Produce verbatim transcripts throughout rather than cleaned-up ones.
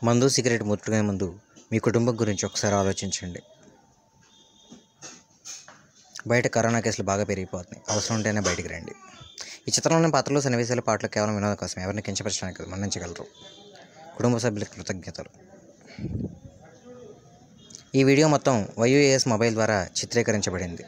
మందు సిగరెట్ ముట్టుకునే ముందు మీ కుటుంబం గురించి ఒకసారి ఆలోచించండి. బయట కరోనా కేసులు బాగా పెరిగిపోతున్నాయి. అవసరం ఉంటేనే బయటికి రండి. ఈ చిత్రంలోని పాత్రలు, సన్నివేశాల పాటలు కేవలం వినోదం కోసం, ఎవరిని కించపరచడానికి మన్నించగలరు. కుటుంబ సభ్యులకు కృతజ్ఞతలు. ఈ వీడియో మొత్తం వైయూఏఎస్ మొబైల్ ద్వారా చిత్రీకరించబడింది.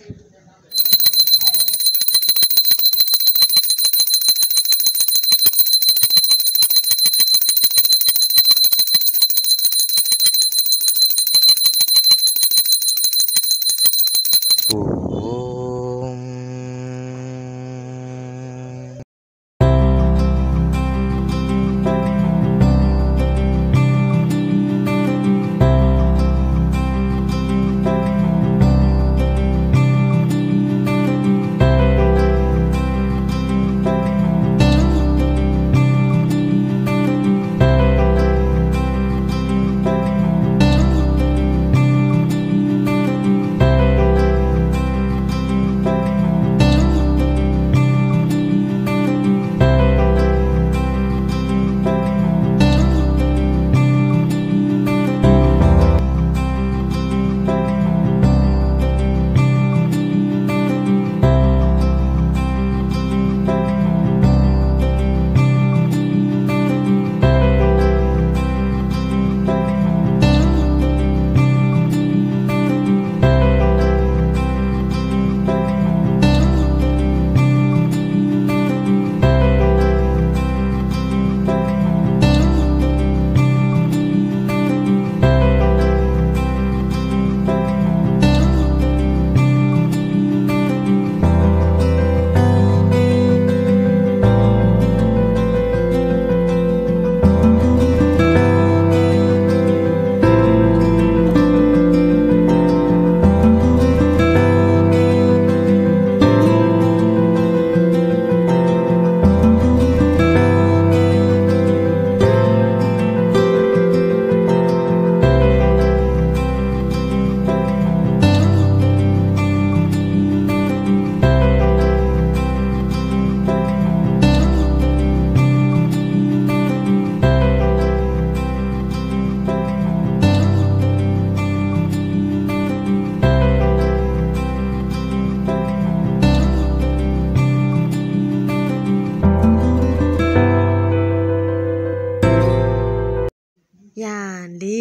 యాండి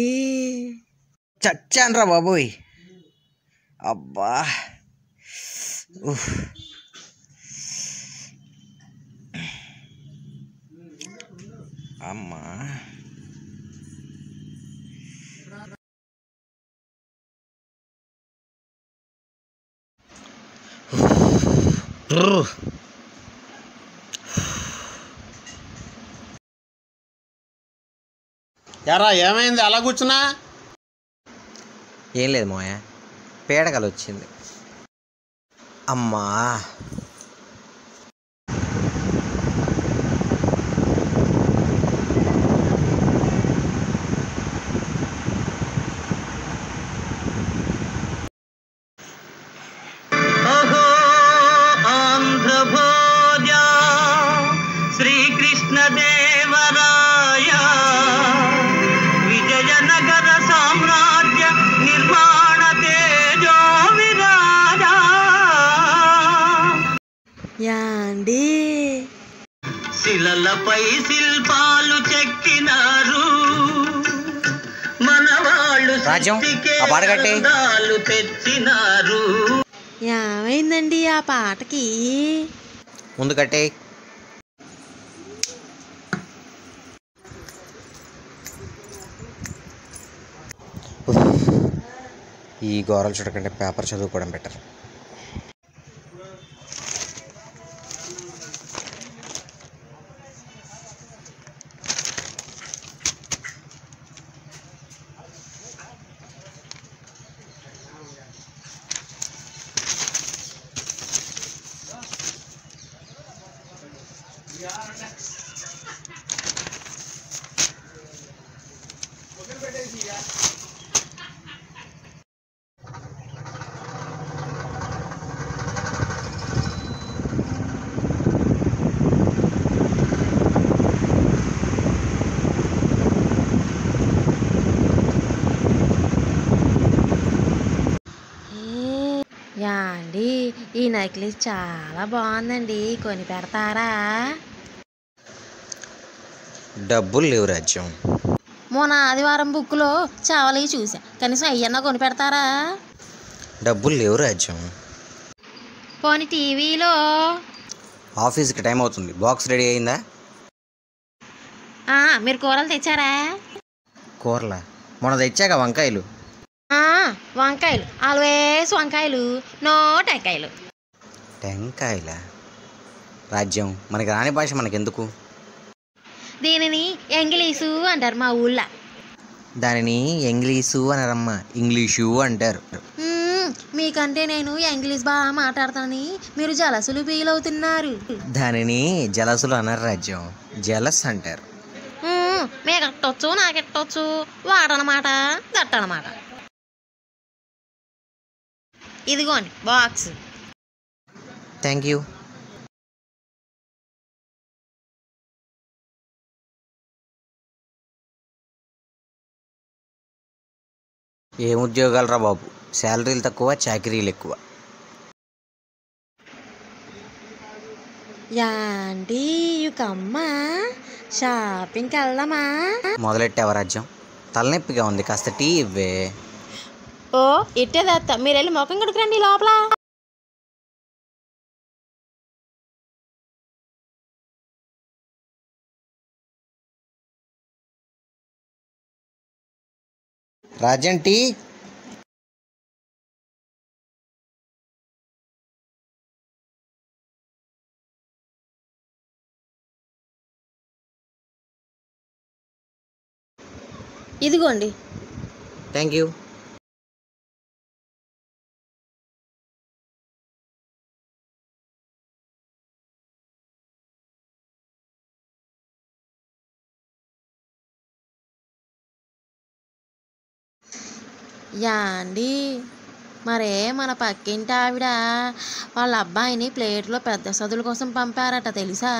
చచ్చాన్రా బాబోయ్. అబ్బా ఉఫ్. అమ్మా యారా ఏమైంది అలా కూర్చున్నా? ఏం లేదు మోయ, పీడకలు వచ్చింది. అమ్మా శ్రీకృష్ణదేవరాయ విజయనగర సామ్రాజ్య నిర్మాణ తేజో విరాజా. యాండి శిలలపై శిల్పాలు చెక్కినారు మనవాళ్ళు, రాజ్యం, ఆ పాట కట్టే. తెచ్చినారు. ఏమైందండి ఆ పాటకి? ముందు కట్టే. ఈ గోరలు చూడకంటే పేపర్ చదువుకోవడం బెటర్. యాండి ఈ నెక్లెస్ చాలా బాగుందండి, కొని పెడతారా? డబ్బులు లేవు రాజ్యం. మొన్న ఆదివారం బుక్లో చావలి చూసా, కనీసం అయ్యన్నా కొని పెడతారా? డబ్బులు లేవు రాజ్యం. పోనీ టీవీలో? ఆఫీస్కి టైం అవుతుంది, బాక్స్ రెడీ అయిందా? ఆ, మీరు కూరలు తెచ్చారా? కూరలా? మొన్న తెచ్చాక వంకాయలు. ఆ, వంకాయలు ఆల్వేస్ వంకాయలు, నో టెంకాయలు. టెంకాయలా? రాజ్యం, మనకి రాని భాష మనకెందుకు? దీనిని ఇంగ్లీషు అంటారు మా ఊళ్ళో. దానిని ఇంగ్లీషు అనరమ్మా, ఇంగ్లీషు అంటారు. మ్మ్, మీకంటే నేను ఇంగ్లీష్ బాగా మాట్లాడతానని మీరు జలసులు ఫీల్ అవుతున్నారు. దానిని జలసులు అనరు రాజ్యం, జలస్ అంటారు. మ్మ్, మీకెట్టొచ్చు నాకెట్టొచ్చు, వాడనమాట దట్టనమాట. ఇదిగోండి బాక్స్. Thank you. ఏం ఉద్యోగాలు రా బాబు, శాలరీలు తక్కువ, చాకరీలు ఎక్కువ. యాంటీ యుకమ్మ షాపింగ్కి వెళ్దామా? మొదలెట్టావా రాజ్యం? తలనొప్పిగా ఉంది, కాస్త టీ ఇవ్వే. ఓ ఇట్టేదత్త, మీరు వెళ్ళి ముఖం కొడుకురండి లోపల. రాజ్యం టీ. ఇదిగోండి. Thank you. యాండి మరే మన పక్కింటి ఆవిడ వాళ్ళ అబ్బాయిని ప్లేట్లో పెద్ద చదువుల కోసం పంపారట, తెలుసా?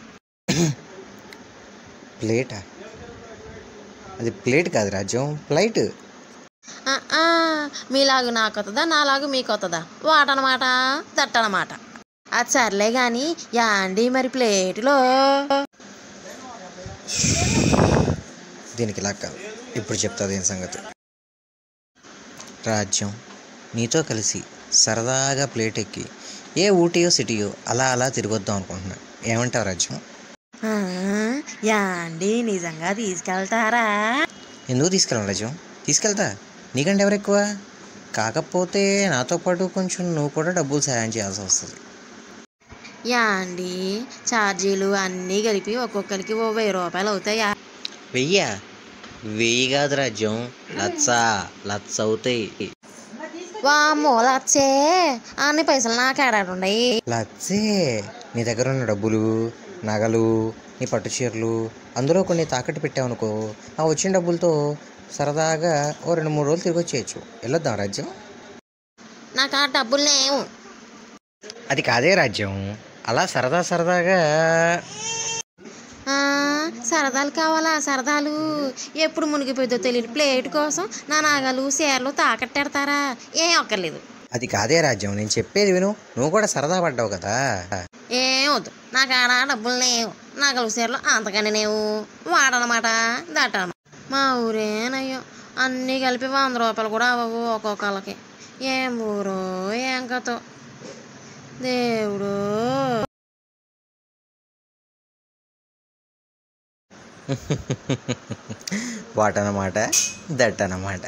ప్లేటా? అది ప్లేట్ కాదు రాజ్యం, ఫ్లైట్. ఆ, ఆ, మీలాగు నాకు వస్తుందా, నాలాగు మీకు వస్తుందా? వాటనమాట దట్టనమాట. అది సర్లే కానీ యాండి మరి ప్లేట్లో దీనికి ఇలా కాదు, ఇప్పుడు చెప్తాది ఏం సంగతి. రాజ్యం, నీతో కలిసి సరదాగా ప్లేట్ ఎక్కి ఏ ఊటీయో సిటీయో అలా అలా తిరిగొద్దాం అనుకుంటున్నా. ఏమంటావు రాజ్యం? ఆ, యాండి నిజంగా తీసుకెళ్తారా? ఎందుకు తీసుకెళ్ళాను రాజ్యం? తీసుకెళ్తా, నీకంటే ఎవరు ఎక్కువ? కాకపోతే నాతో పాటు కొంచెం నువ్వు కూడా డబ్బులు సాయం చేయాల్సి వస్తుంది. యాండి ఛార్జీలు అన్నీ కలిపి ఒక్కొక్కరికి ఓ వెయ్యి రూపాయలు అవుతాయా? వెయ్యా? వెయ్యి కాదు రాజ్యం, లచ్చ లచ్చ అవుతాయి. వామ్మో లచ్చే, అన్ని పైసలు నాకు ఏడాడున్నాయి. లచ్చే? నీ దగ్గర ఉన్న డబ్బులు, నగలు, నీ పట్టు చీరలు, అందులో కొన్ని తాకట్టు పెట్టావనుకో, ఆ వచ్చిన డబ్బులతో సరదాగా ఓ రెండు మూడు రోజులు తిరిగి వచ్చేయచ్చు. వెళ్ళొద్దాం రాజ్యం? నాకు ఆ డబ్బులు లేవు. అది కాదే రాజ్యం, అలా సరదా సరదాగా. ఆ, సరదాలు కావాలా? సరదాలు ఎప్పుడు మునిగిపోయిందో తెలియదు ప్లేట్ కోసం నా నగలు చీరలు తాకట్టెడతారా? ఏం ఒక్కర్లేదు. అది కాదే రాజ్యం, నేను చెప్పేది విను, నువ్వు కూడా సరదా పడ్డావు కదా. ఏం వద్దు, నాకు ఆడ డబ్బులు లేవు, నగలు చీరలు అంతకని లేవు, వాడనమాట దట్టనమాట. మా ఊరేనయ్యో, అన్నీ కలిపి వంద రూపాయలు కూడా అవ్వవు ఒక్కొక్కళ్ళకి. ఏం ఊరో ఏం కథో దేవుడు. వాటనమాట దట్టనమాట.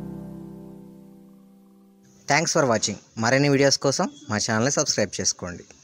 Thanks for watching. మరిన్ని వీడియోస్ కోసం మా ఛానల్ని సబ్స్క్రైబ్ చేసుకోండి.